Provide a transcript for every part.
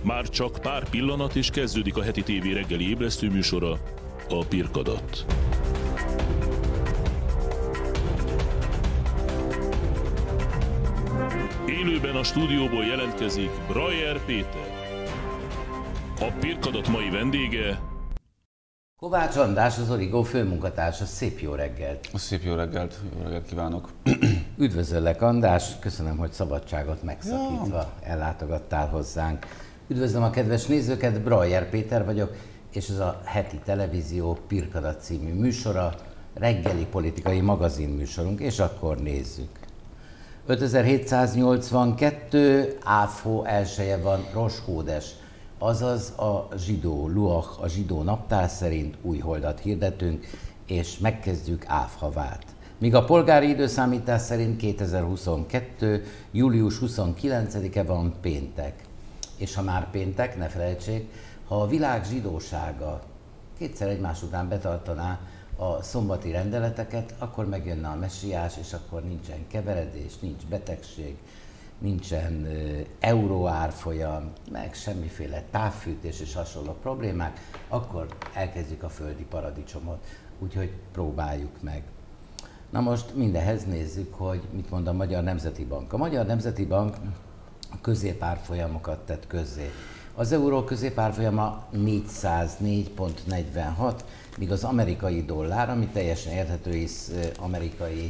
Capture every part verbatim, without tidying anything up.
Már csak pár pillanat és kezdődik a heti tévé reggeli ébresztő műsora, a Pirkadat. Élőben a stúdióból jelentkezik Brajer Péter. A Pirkadat mai vendége Kovács András, az Origo főmunkatársa. Szép jó reggelt! Szép jó reggelt, jó reggelt kívánok! Üdvözöllek, András, köszönöm, hogy szabadságot megszakítva ja. ellátogattál hozzánk. Üdvözlöm a kedves nézőket, Brajer Péter vagyok, és ez a heti televízió Pirkadat című műsora, reggeli politikai magazinműsorunk, és akkor nézzük. ötezer-hétszáznyolcvankettő, Áfó elseje van, Rosh Hódes, azaz a zsidó luach, a zsidó naptár szerint új holdat hirdetünk, és megkezdjük Áv havát. Míg a polgári időszámítás szerint kétezer-huszonkettő. július huszonkilencedike van, péntek. És ha már péntek, ne felejtsék, ha a világ zsidósága kétszer egymás után betartaná a szombati rendeleteket, akkor megjönne a messiás, és akkor nincsen keveredés, nincs betegség, nincsen uh, euróárfolyam, meg semmiféle távfűtés és hasonló problémák, akkor elkezdjük a földi paradicsomot. Úgyhogy próbáljuk meg. Na most mindehez nézzük, hogy mit mond a Magyar Nemzeti Bank. A Magyar Nemzeti Bank középárfolyamokat tett közzé. Az euró középárfolyama négyszáznégy egész negyvenhat, míg az amerikai dollár, ami teljesen érthető, hisz amerikai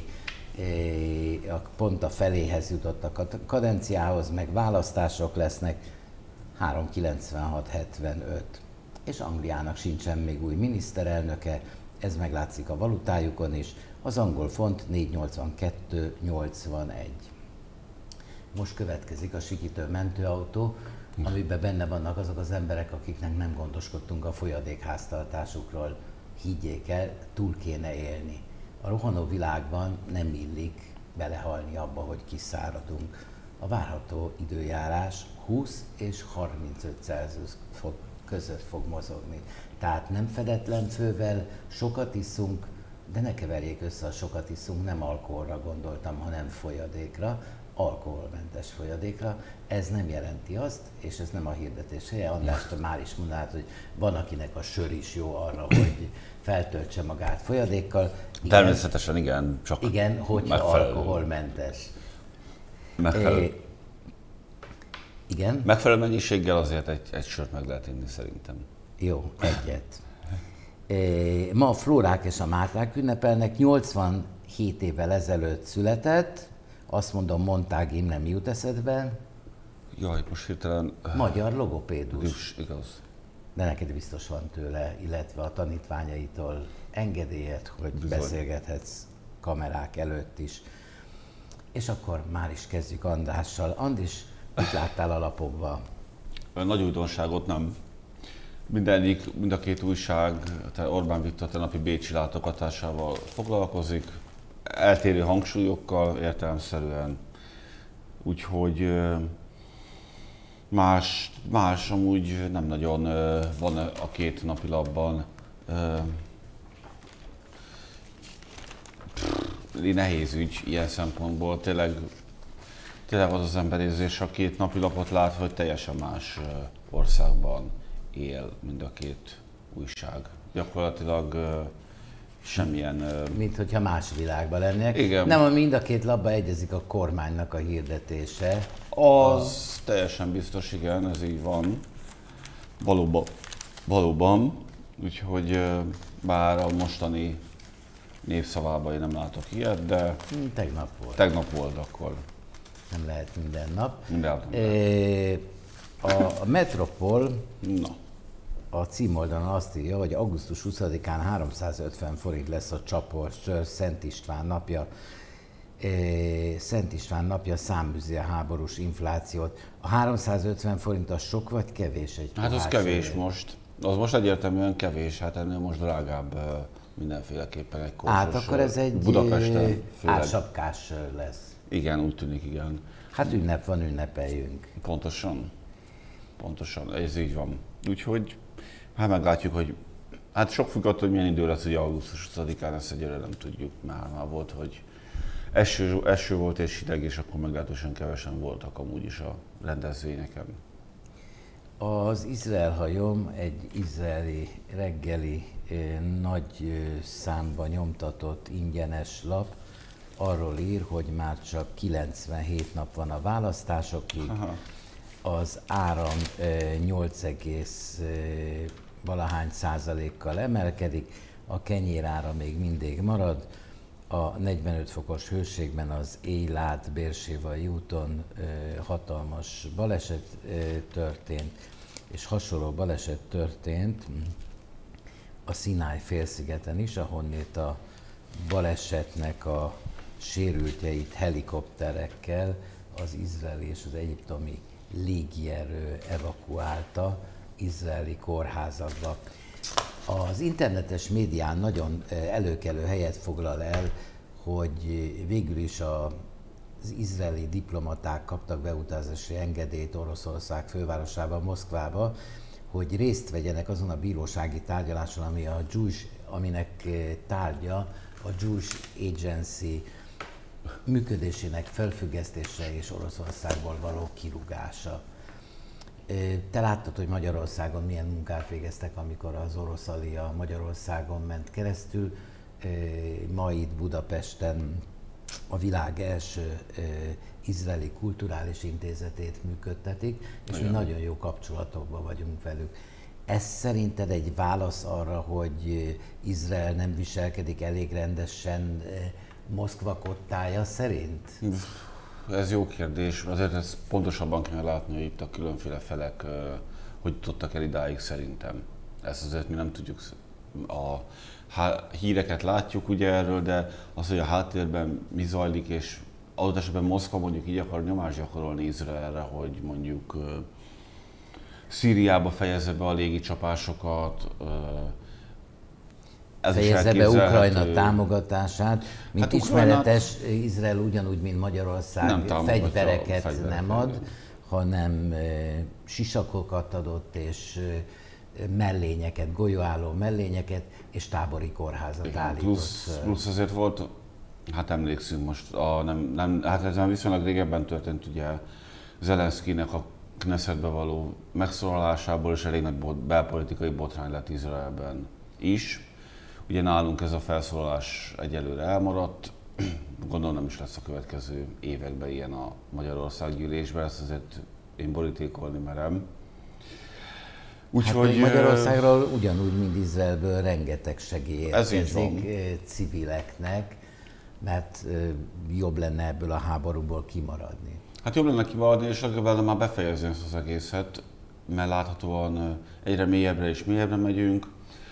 pont a feléhez jutott a kadenciához, meg választások lesznek, három kilencvenhat hetvenöt. És Angliának sincsen még új miniszterelnöke, ez meglátszik a valutájukon is, az angol font négy nyolcvankettő nyolcvanegy. Most következik a sikítő mentőautó, amiben benne vannak azok az emberek, akiknek nem gondoskodtunk a folyadékháztartásukról. Higgyék el, túl kéne élni. A rohanó világban nem illik belehalni abba, hogy kiszáradunk. A várható időjárás húsz és harmincöt Celsius fok között fog mozogni. Tehát nem fedetlen fővel, sokat iszunk, de ne keverjék össze a sokat iszunk, nem alkoholra gondoltam, hanem folyadékra, alkoholmentes folyadékra. Ez nem jelenti azt, és ez nem a hirdetés helye. András, te már is mondtad, hogy van, akinek a sör is jó arra, hogy feltöltse magát folyadékkal. Igen, természetesen igen, csak igen, hogyha megfelelő. Alkoholmentes. Megfelelő. É, igen? Megfelelő mennyiséggel azért egy, egy sört meg lehet inni szerintem. Jó, egyet. É, ma a Flórák és a Márták ünnepelnek, nyolcvanhét évvel ezelőtt született, azt mondom, Montág nem jut eszedbe. Jaj, most hirtelen... Magyar logopédus. Igaz. De neked biztos van tőle, illetve a tanítványaitól engedélyed, hogy bizony beszélgethetsz kamerák előtt is. És akkor már is kezdjük Andrással. Andris, mit láttál a lapokba? Nagy újdonságot nem. Mindegyik, mind a két újság, tehát Orbán Viktor tenapi bécsi látogatásával foglalkozik, eltérő hangsúlyokkal értelemszerűen, úgyhogy más, más amúgy nem nagyon van a két napilapban. Nehéz ügy ilyen szempontból, tényleg, tényleg az az emberérzés, a két napilapot látva, hogy teljesen más országban él mind a két újság. Gyakorlatilag semmilyen... Mint hogyha más világban lennének. Igen. Nem, mind a két labba egyezik a kormánynak a hirdetése. Az a... teljesen biztos, igen, ez így van. Valóban. Valóban. Úgyhogy bár a mostani népszavában én nem látok ilyet, de... Tegnap volt. Tegnap volt akkor. Nem lehet minden nap. Minden nap. É, a Metropol... Na. A címoldalon azt írja, hogy augusztus huszadikán háromszázötven forint lesz a csapos sör, Szent István napja. Szent István napja száműzi a háborús inflációt. A háromszázötven forint az sok vagy kevés egy Hát az pohár kevés sör? most. Az most egyértelműen kevés, hát ennél most drágább mindenféleképpen egy korsos Hát akkor ez egy Budapesten álsapkás sör lesz. Igen, úgy tűnik, igen. Hát ünnep van, ünnepeljünk. Pontosan. Pontosan, ez így van. Úgyhogy hát meglátjuk, hogy hát sok függ attól, hogy milyen idő lesz, hogy augusztus huszadikán, ezt egyre nem tudjuk. Már, már volt, hogy eső, eső volt és hideg, és akkor meglehetősen kevesen voltak amúgy is a rendezvényeken. Az Izrael hajóm egy izraeli reggeli nagy számba nyomtatott ingyenes lap arról ír, hogy már csak kilencvenhét nap van a választásokig. Aha. Az áram nyolc egész valahány százalékkal emelkedik, a kenyérára még mindig marad, a negyvenöt fokos hőségben az Eilat Bérsevai úton hatalmas baleset történt, és hasonló baleset történt a Szináj félszigeten is, ahonnét a balesetnek a sérültjeit helikopterekkel az izraeli és az egyiptomi légierő evakuálta izraeli kórházakba. Az internetes médián nagyon előkelő helyet foglal el, hogy végül is a, az izraeli diplomaták kaptak beutazási engedélyt Oroszország fővárosába, Moszkvába, hogy részt vegyenek azon a bírósági tárgyaláson, ami a Jewish, aminek tárgya a Jewish Agency működésének felfüggesztése és Oroszországból való kirúgása. Te láttad, hogy Magyarországon milyen munkát végeztek, amikor az Orosz Alia Magyarországon ment keresztül. Ma itt Budapesten a világ első izraeli kulturális intézetét működtetik, és Nagyon. mi nagyon jó kapcsolatokban vagyunk velük. Ez szerinted egy válasz arra, hogy Izrael nem viselkedik elég rendesen Moszkva kottája szerint? Ez jó kérdés, azért ezt pontosabban kell látni, hogy itt a különféle felek hogy tudtak el idáig szerintem. Ezt azért mi nem tudjuk, a híreket látjuk ugye erről, de az, hogy a háttérben mi zajlik, és adott esetben Moszkva mondjuk így akar nyomást gyakorolni Izraelre, hogy mondjuk Szíriába fejezze be a légicsapásokat, Ez fejezze be Ukrajna támogatását, mint hát ismeretes, Ukrajnát... Izrael ugyanúgy, mint Magyarország nem fegyvereket, fegyvereket nem ad, hanem sisakokat adott, és mellényeket, golyóálló mellényeket, és tábori kórházat Igen, állított. Plusz, plusz azért volt, hát emlékszünk most, a, nem, nem, hát ez már viszonylag régebben történt ugye Zelenszkijnek a Knessetbe való megszólalásából, és elég nagy belpolitikai botrány lett Izraelben is. Ugye nálunk ez a felszólalás egyelőre elmaradt, gondolom nem is lesz a következő években ilyen a Magyarország gyűlésben, ezt azért én borítékolni merem. Úgyhogy hát Magyarországról ugyanúgy, mint Izraelből rengeteg segély érkezik civileknek, mert jobb lenne ebből a háborúból kimaradni. Hát jobb lenne kimaradni, és legalább már befejezni ezt az egészet, mert láthatóan egyre mélyebbre és mélyebbre megyünk.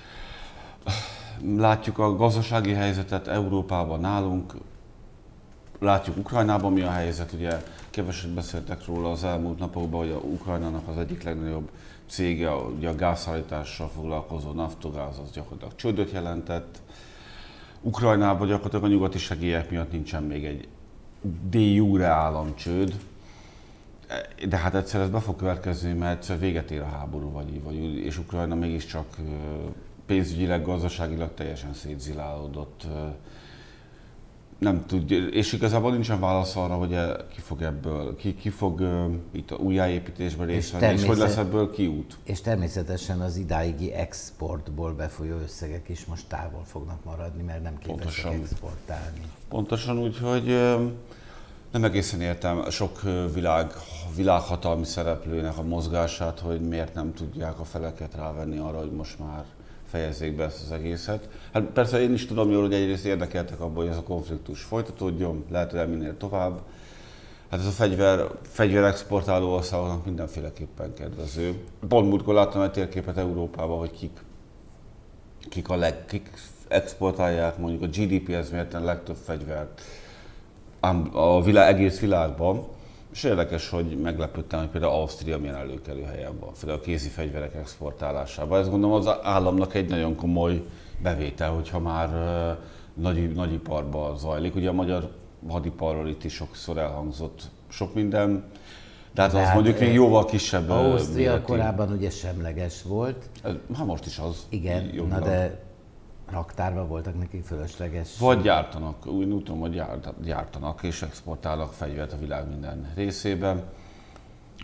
Látjuk a gazdasági helyzetet Európában nálunk, látjuk Ukrajnában mi a helyzet, ugye keveset beszéltek róla az elmúlt napokban, hogy a Ukrajnának az egyik legnagyobb cége, ugye a gázszállítással foglalkozó Naftogáz, az gyakorlatilag csődöt jelentett. Ukrajnában gyakorlatilag a nyugati segélyek miatt nincsen még egy de jure államcsőd, de hát egyszer ez be fog következni, mert egyszer véget ér a háború, vagy, vagy, és Ukrajna mégiscsak pénzügyileg, gazdaságilag teljesen szétzilálódott. Nem tudja, és igazából nincsen válasz arra, hogy ki fog ebből, ki, ki fog uh, itt a újjáépítésben részt venni, és, és hogy lesz ebből kiút. És természetesen az idáigi exportból befolyó összegek is most távol fognak maradni, mert nem képesek exportálni. Pontosan úgy, hogy uh, nem egészen értem sok világ, világhatalmi szereplőnek a mozgását, hogy miért nem tudják a feleket rávenni arra, hogy most már fejezzék be ezt az egészet. Hát persze én is tudom jól, hogy egyrészt érdekeltek abban, hogy ez a konfliktus folytatódjon, lehet, hogy minél tovább. Hát ez a fegyver, fegyverexportáló országoknak mindenféleképpen kedvező. Pont múltkor láttam egy térképet Európában, hogy kik, kik, a leg, kik exportálják mondjuk a gé dé péhez mérten legtöbb fegyvert a világ, egész világban. És érdekes, hogy meglepődtem, hogy például Ausztria milyen előkelő helyen van, például a kézi fegyverek exportálásában. Ez gondolom az államnak egy nagyon komoly bevétel, hogyha már uh, nagy, nagyiparban zajlik. Ugye a magyar hadiparról itt is sokszor elhangzott sok minden, de hát de az hát mondjuk még jóval kisebb. Ausztria méretű. Korábban ugye semleges volt. Hát most is az. Igen, na de raktárban voltak nekik fölösleges. Vagy gyártanak, úgy tudom, hogy gyártanak és exportálnak fegyvert a világ minden részében.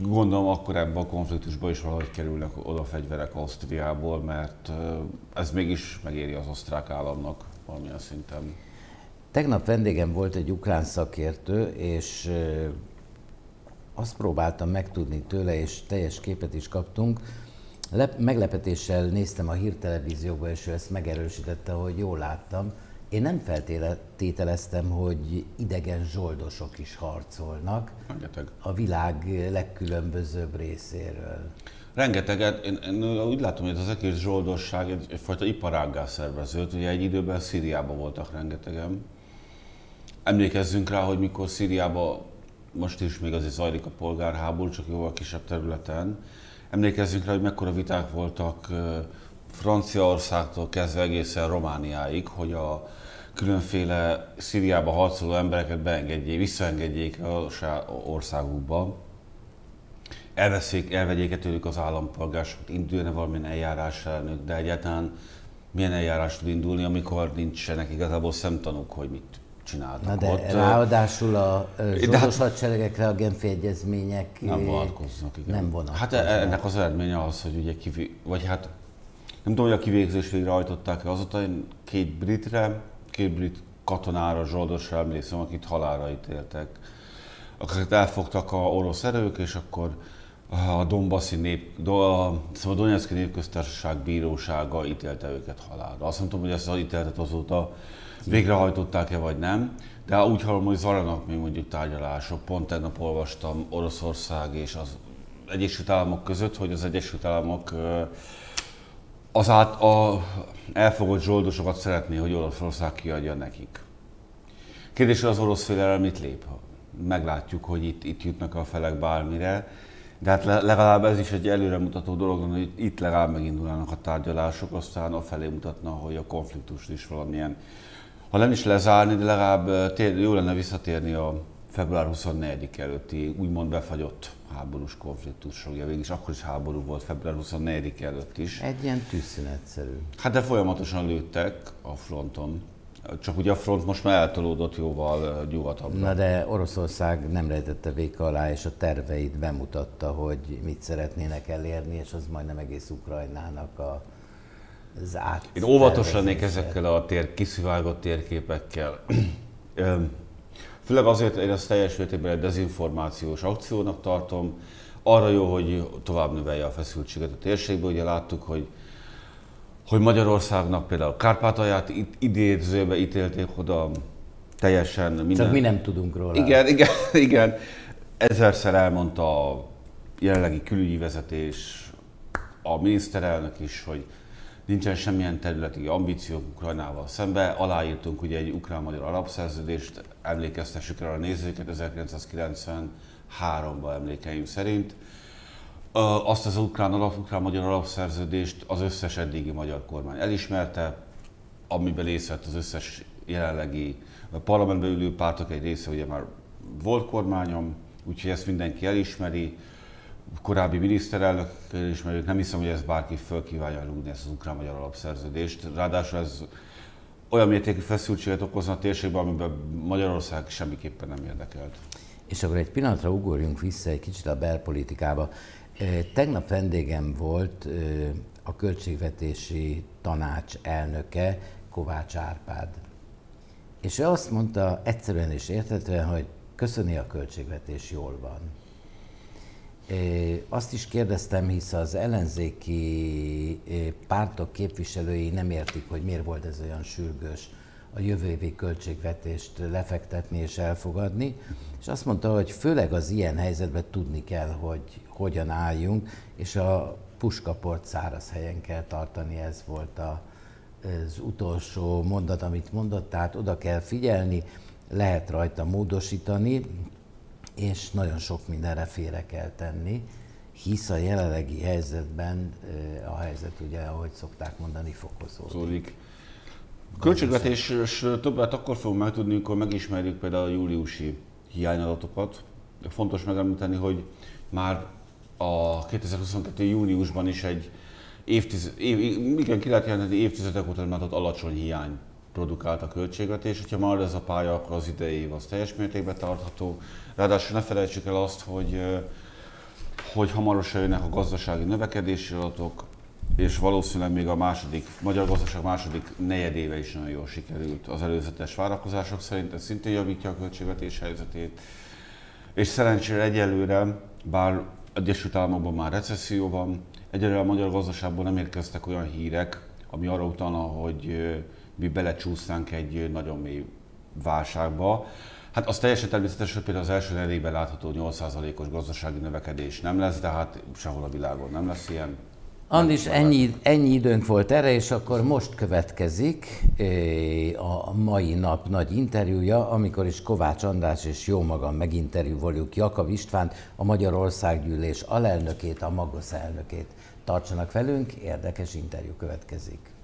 Gondolom akkor ebben a konfliktusban is valahogy kerülnek oda fegyverek Ausztriából, mert ez mégis megéri az osztrák államnak valamilyen szinten. Tegnap vendégem volt egy ukrán szakértő, és azt próbáltam megtudni tőle, és teljes képet is kaptunk. Lep- meglepetéssel néztem a hírtelevízióba, és ő ezt megerősítette, hogy jól láttam. Én nem feltételeztem, hogy idegen zsoldosok is harcolnak. Rengeteg. A világ legkülönbözőbb részéről. Rengeteget. Én, én úgy látom, hogy ez az egész zsoldosság egy, egyfajta iparággá szerveződött. Ugye egy időben Szíriában voltak rengetegen. Emlékezzünk rá, hogy mikor Szíriában, most is még azért zajlik a polgárháború, csak jóval kisebb területen. Emlékezzünk rá, hogy mekkora viták voltak Franciaországtól kezdve egészen Romániáig, hogy a különféle Szíriába harcoló embereket beengedjék, visszaengedjék az országukba. Elveszik, elvegyék tőlük az állampolgárságot, induljon valamilyen eljárás ellenük, de egyáltalán milyen eljárás tud indulni, amikor nincsenek igazából szemtanúk, hogy mit csináltak. Na de ott. Ráadásul a zsoldos hadseregekre a Genfi egyezmények nem vonatkoznak. Igen. Nem vonatkoznak. Hát ennek az eredménye az, hogy ugye kivé... vagy hát nem tudom, hogy a kivégzés végrehajtották-e azóta, én két britre, két brit katonára, zsoldosra emlékszem, akit halálra ítéltek. Akiket elfogtak a orosz erők, és akkor a Donbassi nép, a, szóval a Donetszki Népköztársaság bírósága ítélte őket halálra. Azt nem tudom, hogy ezt az ítéletet azóta végrehajtották-e vagy nem, de úgy hallom, hogy zajlanak még mondjuk tárgyalások. Pont tegnap olvastam Oroszország és az Egyesült Államok között, hogy az Egyesült Államok az át a elfogott zsoldosokat szeretné, hogy Oroszország kiadja nekik. Kérdés, hogy az orosz fél mit lép? Meglátjuk, hogy itt, itt jutnak a felek bármire, de hát legalább ez is egy előremutató dolog, hogy itt legalább megindulnának a tárgyalások, aztán afelé mutatna, hogy a konfliktust is valamilyen, ha nem is lezárni, de legalább tér, jó lenne visszatérni a február huszonnegyedike előtti úgymond befagyott háborús konfliktusra. Ugye végig is akkor is háború volt február huszonnegyedike előtt is. Egy ilyen tűzszünetszerű. Hát de folyamatosan lőttek a fronton. Csak ugye a front most már eltolódott jóval nyugatabbra. Na de Oroszország nem rejtette véka alá, és a terveit bemutatta, hogy mit szeretnének elérni, és az majdnem egész Ukrajnának a, az át. Én óvatos lennék ezekkel a tér, kiszivárgott térképekkel. Főleg azért, én ezt teljes mértékben egy dezinformációs akciónak tartom. Arra jó, hogy tovább növelje a feszültséget a térségbe. Ugye láttuk, hogy hogy Magyarországnak például Kárpátalját idézőbe ítélték oda teljesen minden... Csak mi nem tudunk róla. Igen, igen, igen. Ezerszer elmondta a jelenlegi külügyi vezetés, a miniszterelnök is, hogy nincsen semmilyen területi ambíciók Ukrajnával szembe. Aláírtunk ugye egy ukrán-magyar alapszerződést, emlékeztessük rá a nézőket ezerkilencszázkilencvenháromban emlékeim szerint. Azt az ukrán alap, ukrán-magyar alapszerződést az összes eddigi magyar kormány elismerte, amiben részt vett az összes jelenlegi parlamentben ülő pártok egy része, ugye már volt kormányom, úgyhogy ezt mindenki elismeri. Korábbi miniszterelnök elismerjük, nem hiszem, hogy ez bárki föl kívánja rúgni ezt az ukrán-magyar alapszerződést. Ráadásul ez olyan mértékű feszültséget okozna a térségben, amiben Magyarország semmiképpen nem érdekelt. És akkor egy pillanatra ugorjunk vissza egy kicsit a belpolitikába. Tegnap vendégem volt a Költségvetési Tanács elnöke, Kovács Árpád. És ő azt mondta egyszerűen és érthetően, hogy köszöni, a költségvetés jól van. Azt is kérdeztem, hisz az ellenzéki pártok képviselői nem értik, hogy miért volt ez olyan sürgős a jövő évi költségvetést lefektetni és elfogadni, és azt mondta, hogy főleg az ilyen helyzetben tudni kell, hogy hogyan álljunk, és a puskaport száraz helyen kell tartani, ez volt a, az utolsó mondat, amit mondott, tehát oda kell figyelni, lehet rajta módosítani, és nagyon sok mindenre félre kell tenni, hisz a jelenlegi helyzetben a helyzet ugye, ahogy szokták mondani, fokozódik. Költségvetésről többet akkor fogunk megtudni, amikor megismerjük például a júliusi hiányadatokat. Fontos megemlíteni, hogy már a kétezer-huszonkettő júniusban is egy évtized, év, igen, ki lehet jelenteni, évtizedek óta nem látott alacsony hiány produkált a költségvetés. Hogyha már ez a pálya, akkor az idei év az teljes mértékben tartható. Ráadásul ne felejtsük el azt, hogy hogy hamarosan jönnek a gazdasági növekedési adatok, és valószínűleg még a második, magyar gazdaság második negyedéve is nagyon jól sikerült az előzetes várakozások szerint, ez szintén javítja a költségvetés helyzetét. És szerencsére egyelőre, bár Egyesült Államokban már recesszió van, egyelőre a magyar gazdaságból nem érkeztek olyan hírek, ami arra utalna, hogy mi belecsúsztánk egy nagyon mély válságba. Hát az teljesen természetes, hogy például az első negyedében látható nyolc százalékos gazdasági növekedés nem lesz, de hát sehol a világon nem lesz ilyen. Andis, ennyi, ennyi időnk volt erre, és akkor most következik a mai nap nagy interjúja, amikor is Kovács András és jó magam meginterjúvoljuk Jakab Istvánt, a Magyar Országgyűlés alelnökét, a Magosz elnökét. Tartsanak velünk, érdekes interjú következik.